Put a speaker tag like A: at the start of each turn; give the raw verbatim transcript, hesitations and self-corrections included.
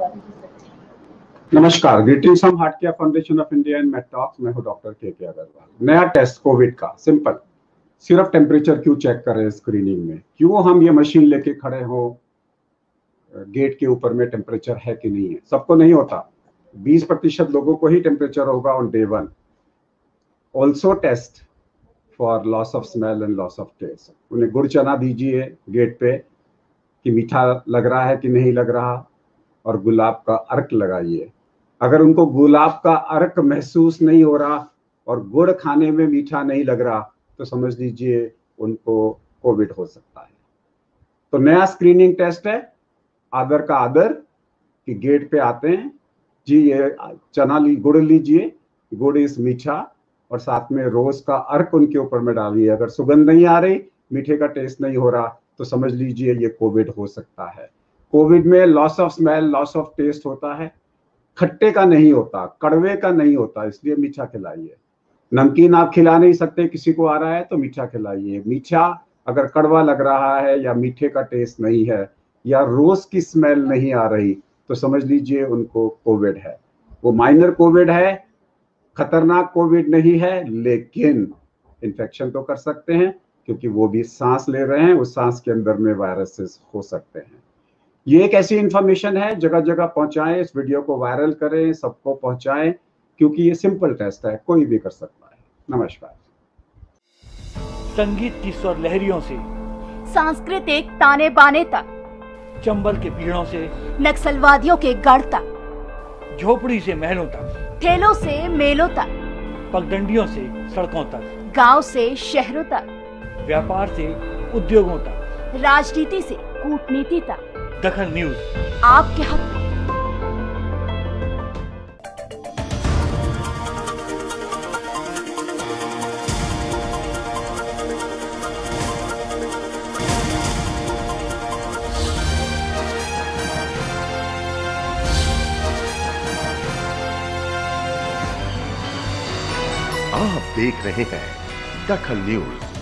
A: नमस्कार, greetings from Heart Care Foundation of India and Med Talks. मैं हूं doctor K K Agarwal. नया test COVID का, सिंपल। सिर्फ टेम्परेचर क्यों चेक करें स्क्रीनिंग में? क्यों हम ये मशीन लेके खड़े हो गेट के ऊपर में टेम्परेचर है कि नहीं है? सबको नहीं होता, बीस प्रतिशत लोगों को ही टेम्परेचर होगा on day one. Also test for loss of smell and loss of taste. उन्हें गुड़ चना दीजिए गेट पे कि मीठा लग रहा है कि नहीं लग रहा, और गुलाब का अर्क लगाइए। अगर उनको गुलाब का अर्क महसूस नहीं हो रहा और गुड़ खाने में मीठा नहीं लग रहा तो समझ लीजिए उनको कोविड हो सकता है। तो नया स्क्रीनिंग टेस्ट है, आदर का आदर, कि गेट पे आते हैं जी, ये चना ली गुड़ लीजिए, गुड़ इस मीठा, और साथ में रोज का अर्क उनके ऊपर में डालिए। अगर सुगंध नहीं आ रही, मीठे का टेस्ट नहीं हो रहा, तो समझ लीजिए ये कोविड हो सकता है। कोविड में loss of smell, loss of taste होता है, खट्टे का नहीं होता, कड़वे का नहीं होता, इसलिए मीठा खिलाइए। नमकीन आप खिला नहीं सकते, किसी को आ रहा है तो मीठा खिलाइए। मीठा अगर कड़वा लग रहा है या मीठे का टेस्ट नहीं है या रोज की स्मेल नहीं आ रही तो समझ लीजिए उनको कोविड है। वो माइनर कोविड है, खतरनाक कोविड नहीं है, लेकिन इन्फेक्शन तो कर सकते हैं क्योंकि वो भी सांस ले रहे हैं, उस सांस के अंदर में वायरसेस हो सकते हैं। ये एक ऐसी इंफॉर्मेशन है, जगह जगह पहुंचाएं, इस वीडियो को वायरल करें, सबको पहुंचाएं, क्योंकि ये सिंपल टेस्ट है, कोई भी कर सकता है। नमस्कार।
B: संगीत की स्वर लहरियों से
C: सांस्कृतिक ताने बाने तक,
B: चंबल के पीड़ों से
C: नक्सलवादियों के गढ़ तक,
B: झोपड़ी से महलों तक,
C: ठेलों से मेलों तक,
B: पगडंडियों से सड़कों तक,
C: गांव से शहरों तक,
B: व्यापार से उद्योगों तक,
C: राजनीति से कूटनीति तक,
B: दखल न्यूज
C: आपके हक में।
D: आप देख रहे हैं दखल न्यूज।